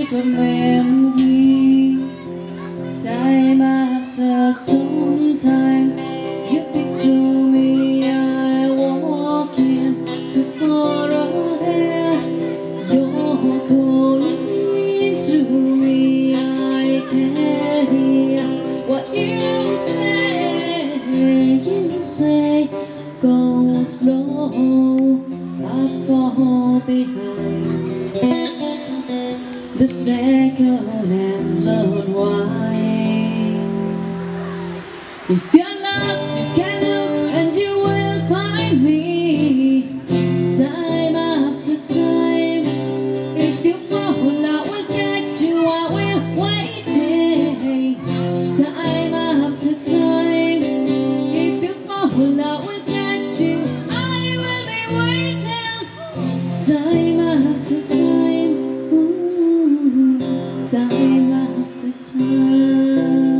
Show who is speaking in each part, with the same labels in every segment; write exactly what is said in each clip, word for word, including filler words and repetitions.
Speaker 1: series of memories. Time after sometimes you picture me, I walk in too far ahead. You're calling to me, I can't hear what you say. You say, go slow, I fall behind. The second and third wine. If you're lost, you can look and you will find me. Time after time. If you fall, I will catch you, I will waiting. Time after time. If you fall, I will catch you, I will be waiting. Time after time. Ooh, time after time.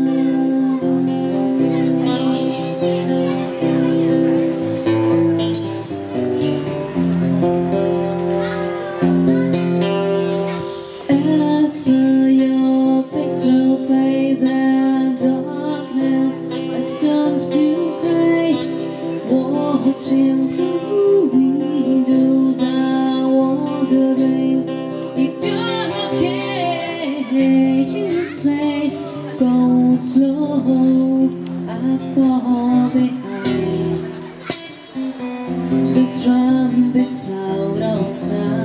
Speaker 1: After your picture fades and darkness, I stand still cry, watching through windows. I'm wondering if you're okay. You say, go slow, I fall behind. The trumpets out of time.